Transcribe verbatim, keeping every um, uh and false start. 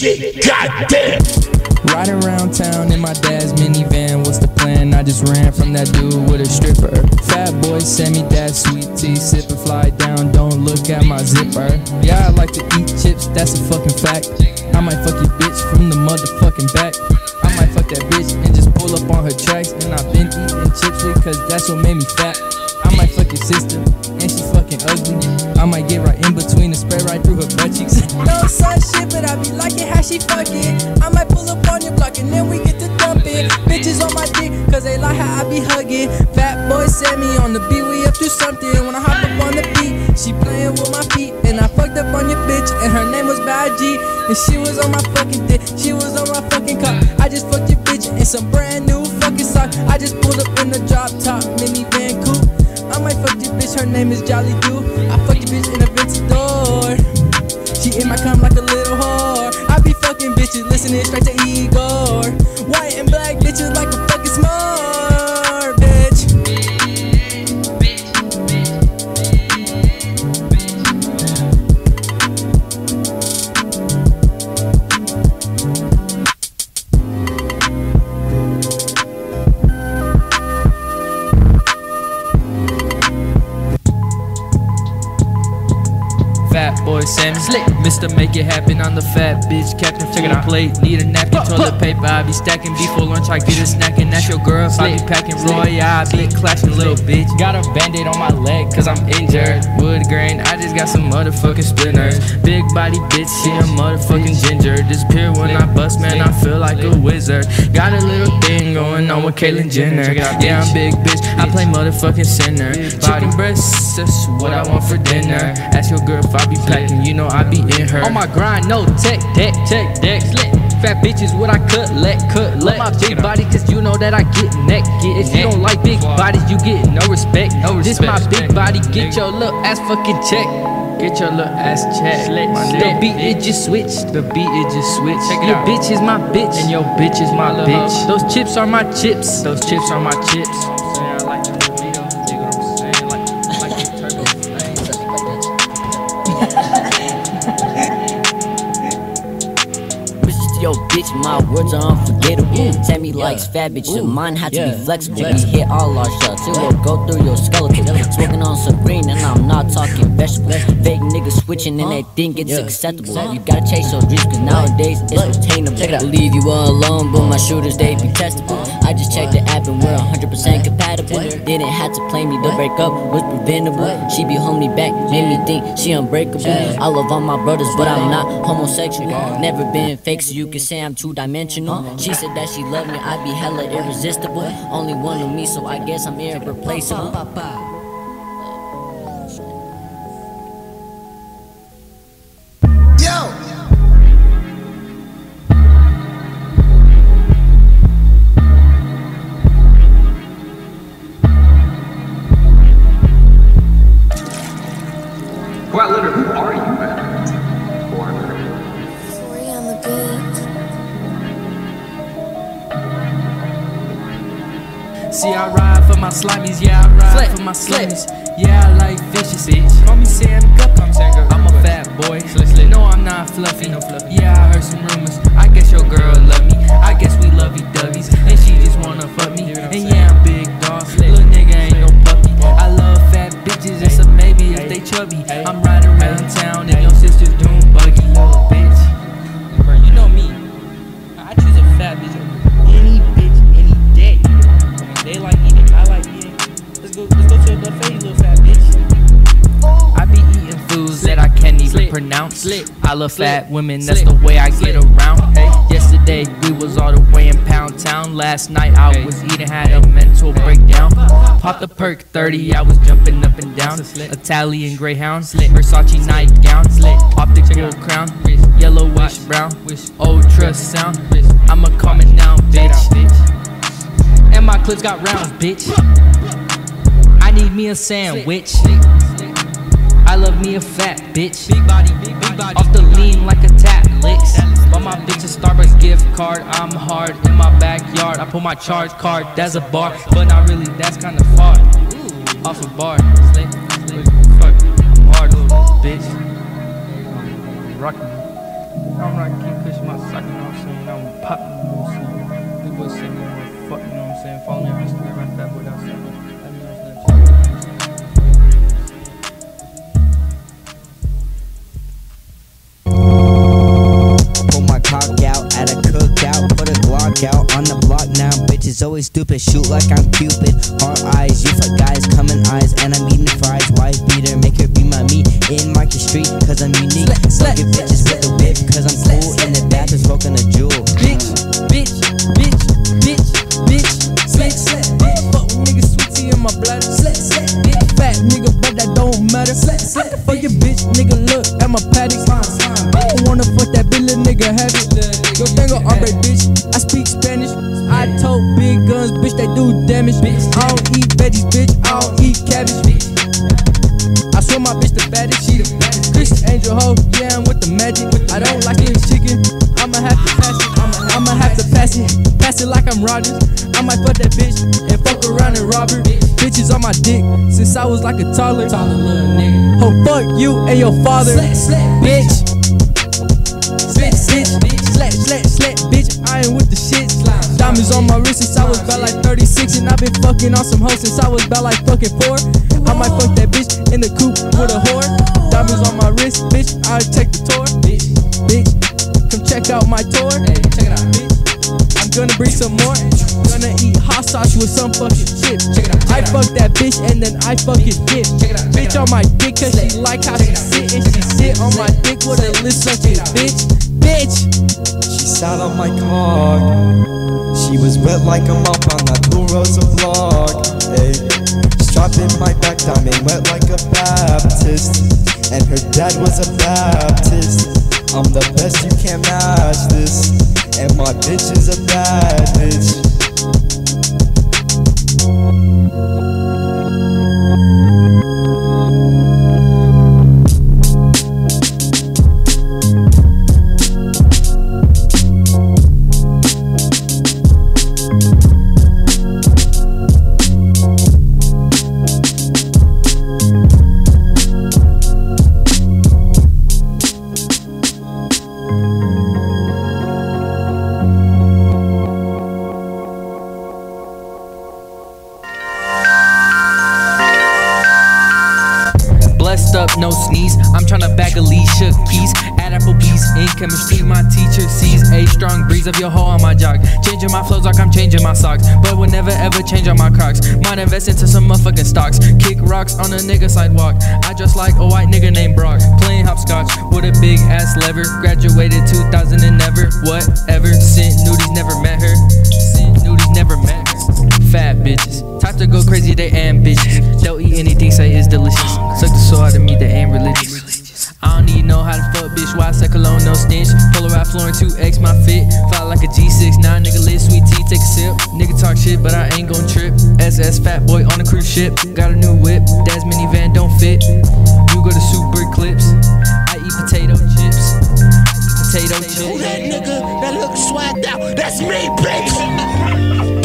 shit, goddamn. Riding around town in my dad's minivan, what's the plan? I just ran from that dude with a stripper. Fat boy send me that sweet tea, sip and fly down, don't look at my zipper. Yeah, I like to eat chips, that's a fucking fact. I might fuck your bitch from the motherfucking back. I might fuck that bitch and just pull up on her tracks. And I've been eating chips because that's what made me fat. I might fuck your sister, and she fucking ugly. I might get right in between and spray right through her butt cheeks. No son shit, but I be liking how she fucking. I might pull up on your block and then we get to dumping. Bitches on my dick, cause they like how I be hugging. Fat boy set me on the beat, we up to something. When I hop up on the beat, she playing with my feet. And I fucked up on your bitch, and her name was Bad G. And she was on my fucking dick, she was on my fucking cock. I just fucked your bitch in some brand new fucking socks. I just pulled up in the drop top minivan coupe. I might fuck your bitch, her name is Jolly Doo. I fuck your bitch in a Ventador. She in my cum like a little whore. I be fucking bitches, listening straight to Igor. White and black bitches like a fucking smart bitch. Fat boy Sammy, slick, Mister Make It Happen on the fat bitch. Captain check it out. Plate, need a napkin, toilet paper. I be stacking before lunch, I get a snack and that's your girl. If I be packing Roy, I be clashing little bitch. Got a band-aid on my leg cause I'm injured. Wood grain, I just got some motherfucking spinners. Big body bitch, she a motherfucking ginger. Disappear when I bust, man, I feel like a wizard. Got a little thing going on with Caitlyn Jenner. Yeah, I'm big bitch, I play motherfucking center. Chicken breasts, that's what I want for dinner. Ask your girl if I be packing, you know I be in her. On my grind, no tech, deck, tech, deck, slit. Fat bitches, what I cut, let, cut, let. My big body, cause you know that I get naked. If you don't like big bodies, you get no respect. No respect. This my big body, get your little ass fucking check. Get your little ass check. The beat, it just switched. The beat, it just switched. Your bitch is my bitch, and your bitch is my bitch. Those chips are my chips. Those chips are my chips. I like the burrito, dig what I'm saying? Like, like the turbo. Yo, bitch, my words are unforgettable. Yeah. Tammy yeah. likes fat bitches, and mine had yeah. to be flexible. Yeah. We hit all our shots, it will go through your skeleton. Smoking on some green, and I'm not talking vegetables. Fake niggas switching, and they think it's yeah. acceptable. You gotta chase your dreams, cause nowadays it's attainable. Leave you all alone, but my shooters, they be testable. I just checked the app, and we're one hundred percent compatible. Didn't have to play me, the breakup was preventable. She be holding me back, made me think she unbreakable. I love all my brothers, but I'm not homosexual. Never been fake, so you can say I'm two-dimensional. She said that she loved me, I be hella irresistible. Only one of me, so I guess I'm irreplaceable. Yo! Well, literally, who are you, man? See, I ride for my slimies, yeah, I ride Flip. for my slimies. Yeah, I like fishes, bitch. Call me Sam Cup, I'm a fat boy. No, I'm not fluffy. Yeah, I heard some rumors. I guess your girl love me. I guess we lovey-doveys, and she just wanna fuck me. And yeah, I'm big dog. Little nigga ain't no puppy. I love fat bitches, it's a maybe if they chubby. I'm riding around town and your sister's doing buggy, little bitch. You know me. I choose a fat bitch over any bitch any day. They like eating, I like eating. Let's go, let's go to a buffet, you little fat bitch. I be eating foods that I can't even Slit. pronounce. Slit. I love Slit. fat women, that's Slit. the way I Slit. get around. Hey. Yesterday we was all the way in Pound Town. Last night I hey. was eating, had a mental breakdown. Popped the perk thirty, I was jumping up and down. Italian Greyhound, Slit. Versace nightgown, Slit. Optical crown, yellowish brown, ultra sound. I'm a calming down bitch. And my clips got rounds, bitch. I need me a sandwich. I love me a fat bitch. Big body, big body. Off the lean like a tap licks. But my bitch a Starbucks gift card. I'm hard in my backyard. I put my charge card, that's a bar. But not really, that's kinda far. Off a bar. Fuck, I'm hard, little bitch. Rock me. I'm like, keep pushing my sock, you know what I'm saying? I'm popping the moves, you know. The boy send me more fuck, you know what I'm saying? Follow me on Instagram, right fat boy outside. Let me know Pull my cock out at a cookout, put a Glock out on the block now. Bitches always stupid, shoot like I'm Cupid. Hard eyes, you for guys, coming eyes, and I'm eating fries. Wife beater, make her be my meat in Market Street, cause I'm unique. Sucking bitches with a whip, cause I'm cool in the bathroom smoking a jewel. Bitch, bitch, bitch, bitch, bitch, slick, slick, bitch. Fuck nigga sweetie in my bladder. Slick, slick, bitch. Fat nigga, but that don't matter. Slick, slick. Fuck your bitch, nigga, look at my paddock. I wanna fuck that bitch, little nigga have it. Yo tengo hambre, bitch. I speak Spanish. I told big guns, bitch, they do damage. I don't eat veggies, bitch. I don't eat cabbage. I swear my bitch the baddest, she the baddest. Chris Angel ho, yeah, I'm with the magic. I don't like it chicken, I'ma have to pass it. I'ma, I'ma have to pass it, pass it like I'm Rogers. I might fuck that bitch and fuck around and rob her. Bitches on my dick since I was like a toddler. Toddler little nigga. Oh fuck you and your father, bitch. Bitch, bitch, slap, slap, slap, bitch. I ain't with the shit. Diamonds on my wrist since I was about like thirty-six, and I been fucking on some hoes since I was about like fucking four. I might fuck that bitch in the coupe with a whore. Diamonds on my wrist, bitch. I take the tour, bitch. Bitch, come check out my tour. Hey, check it out, bitch. I'm gonna bring some more. Gonna eat hot sauce with some fucking chips. Check it out. I fuck that bitch and then I fucking dip. Check it out. Bitch on my dick cause she like how she sit, and she sit on my dick with a list sucking bitch. Bitch. She sat on my cock. She was wet like a mop on that blue rosa block. Hey, strap in my back, diamond wet like a Baptist, and her dad was a Baptist. I'm the best, you can't match this, and my bitch is a bad bitch. Blessed up, no sneeze. I'm tryna bag Alicia Keys. At Applebee's in chemistry, my teacher sees a strong breeze of your hoe on my jock. Changing my flows like I'm changing my socks, but will never ever change on my Crocs. Might invest into some motherfucking stocks. Kick rocks on a nigga sidewalk. I just like a white nigga named Brock. Playing hopscotch with a big ass lever. Graduated two thousand and never, whatever. Sent nudies, never met her. Sent nudies, never met her. Fat bitches, type to go crazy, they ambitious. They'll eat anything, say it's delicious. Suck the soul out of me, they ain't religious. I don't need know how to fuck, bitch. Why I say cologne, no stench. Polar out flooring, two X my fit. Fly like a G six nine, nigga lit, sweet tea, take a sip. Nigga talk shit, but I ain't gon' trip. S S fat boy on a cruise ship. Got a new whip, dad's minivan don't fit. You go to Super Clips. I eat potato chips. Potato chips. That nigga that looks swagged out, that's me, bitch.